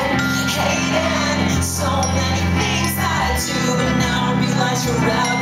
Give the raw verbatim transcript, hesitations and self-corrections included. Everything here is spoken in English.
hating. So many things that I do, but now I realize you're out.